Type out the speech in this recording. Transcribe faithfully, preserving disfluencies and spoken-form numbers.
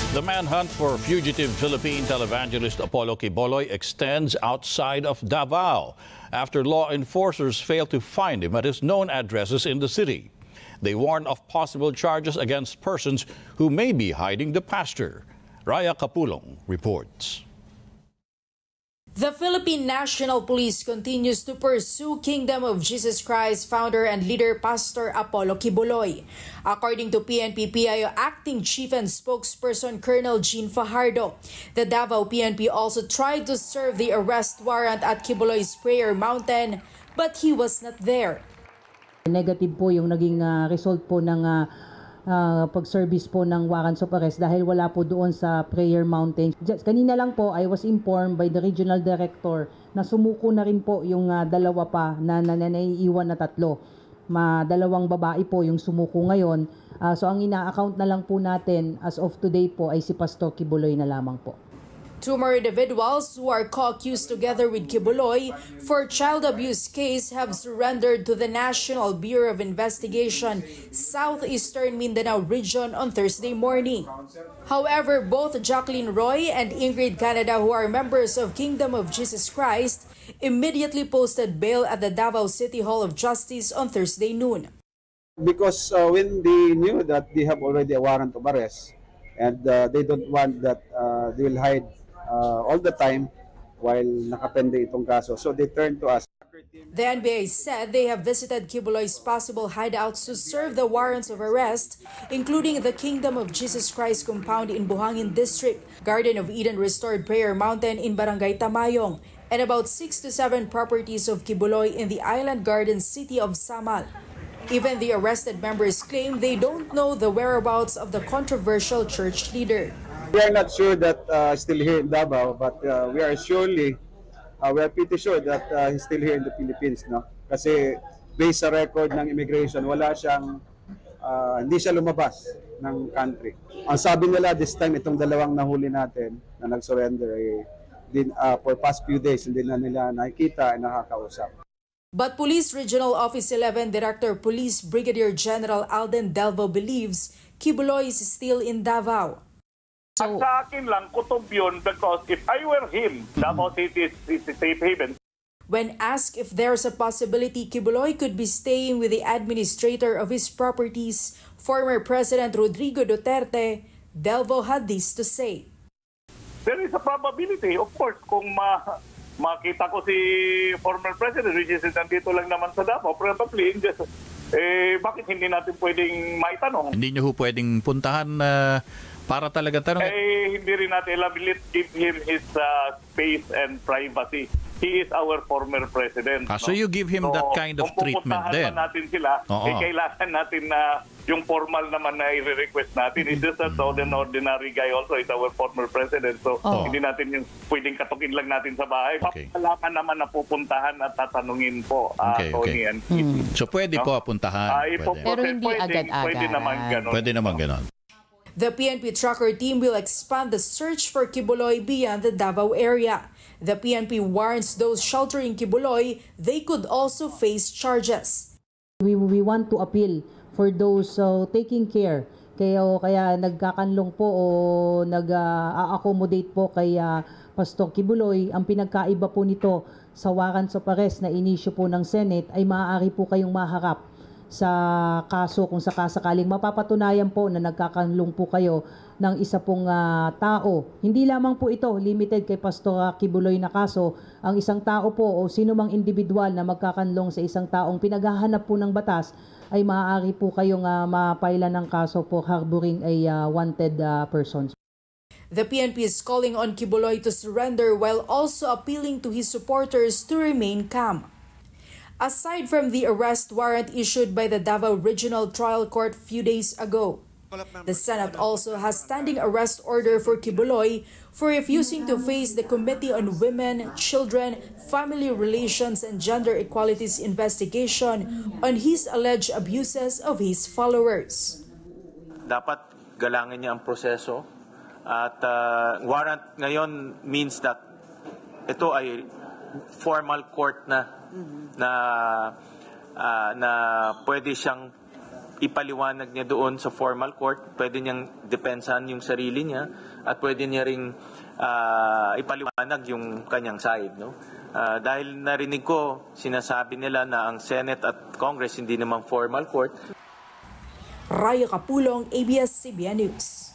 The manhunt for fugitive Philippine televangelist Apollo Quiboloy extends outside of Davao after law enforcers failed to find him at his known addresses in the city. They warn of possible charges against persons who may be hiding the pastor. Raya Capulong reports. The Philippine National Police continues to pursue Kingdom of Jesus Christ founder and leader Pastor Apollo Quiboloy. According to P N P P I O Acting Chief and Spokesperson Colonel Jean Fajardo, the Davao P N P also tried to serve the arrest warrant at Quiboloy's Prayer Mountain, but he was not there. Negative po yung naging uh, result po ng uh, uh, pag-service po ng warrants of arrest dahil wala po doon sa Prayer Mountain. Just, kanina lang po, I was informed by the regional director na sumuko na rin po yung uh, dalawa pa na, na, na naiiwan na tatlo. Ma, dalawang babae po yung sumuko ngayon. Uh, so ang ina-account na lang po natin as of today po ay si Pastor Quiboloy na lamang po. Two more individuals who are co-accused together with Quiboloy for child abuse case have surrendered to the National Bureau of Investigation, Southeastern Mindanao Region on Thursday morning. However, both Jacqueline Roy and Ingrid Canada, who are members of Kingdom of Jesus Christ, immediately posted bail at the Davao City Hall of Justice on Thursday noon. Because uh, when they knew that they have already a warrant of arrest and uh, they don't want that uh, they will hide Uh, all the time while nakapende itong kaso. So they turned to us. The N B A said they have visited Quiboloy's possible hideouts to serve the warrants of arrest, including the Kingdom of Jesus Christ compound in Buhangin District, Garden of Eden Restored Prayer Mountain in Barangay Tamayong, and about six to seven properties of Quiboloy in the Island Garden city of Samal. Even the arrested members claim they don't know the whereabouts of the controversial church leader. We are not sure that uh, he's still here in Davao, but uh, we are surely, uh, we are pretty sure that uh, he's still here in the Philippines, no? Kasi based sa record ng immigration, wala siyang, uh, hindi siya lumabas ng country. Ang sabi nila this time, itong dalawang nahuli natin na nag-surrender, eh, din, uh, for past few days, hindi na nila nakikita at nakakausap. But Police Regional Office eleven Director Police Brigadier General Alden Delvo believes Quiboloy is still in Davao. At sa akin lang, kutob yun because if I were him, Davao City is a safe haven. When asked if there's a possibility Quiboloy could be staying with the administrator of his properties, former President Rodrigo Duterte, Delvo had this to say. There is a probability, of course, kung ma makita ko si former President, which is nandito lang naman sa Davao, probably, just, eh, bakit hindi natin pwedeng maitanong? Hindi nyo ho pwedeng puntahan na uh, para talaga tanong? Eh, hindi rin natin. Let's give him his uh, space and privacy. He is our former president. Ah, no? So you give him so, that kind of treatment then? Kung natin sila, eh, kailangan natin na yung formal naman na i-request natin. It's just that mm-hmm. an ordinary guy also is our former president. So oh. hindi natin yung pwedeng katukin lang natin sa bahay. Okay. Kailangan naman na pupuntahan at tatanungin po. Uh, okay, okay. And hmm. So pwede no? po puntahan. Uh, pwede. Pero hindi agad-agad. Pwede naman ganon. Pwede naman ganon. The P N P tracker team will expand the search for Quiboloy beyond the Davao area. The P N P warns those sheltering Quiboloy they could also face charges. We, we want to appeal for those uh, taking care. Kaya, kaya nagkakanlong po o nag-accommodate uh, po kay uh, Pastor Quiboloy. Ang pinagkaiba po nito sa warrants of arrest na inisyu po ng Senate ay maaari po kayong maharap sa kaso kung sakasakaling mapapatunayan po na nagkakanlong po kayo ng isa pong uh, tao. Hindi lamang po ito limited kay Pastor Quiboloy na kaso. Ang isang tao po o sino mang individual na magkakanlong sa isang taong pinaghahanap po ng batas ay maaari po kayong uh, mapailan ng kaso po harboring a uh, wanted uh, persons. The P N P is calling on Quiboloy to surrender while also appealing to his supporters to remain calm. Aside from the arrest warrant issued by the Davao Regional Trial Court a few days ago, the Senate also has standing arrest order for Quiboloy for refusing to face the Committee on Women, Children, Family Relations and Gender Equality's investigation on his alleged abuses of his followers. Dapat galangin niya ang proseso at uh, warrant ngayon means that ito ay formal court na mm-hmm. na uh, na pwede siyang ipaliwanag niya doon sa formal court, pwede niyang depensahan yung sarili niya at pwede niya ring uh, ipaliwanag yung kanyang side. No? Uh, dahil narinig ko, sinasabi nila na ang Senate at Congress hindi naman formal court. Raya Kapulong, A B S C B N News.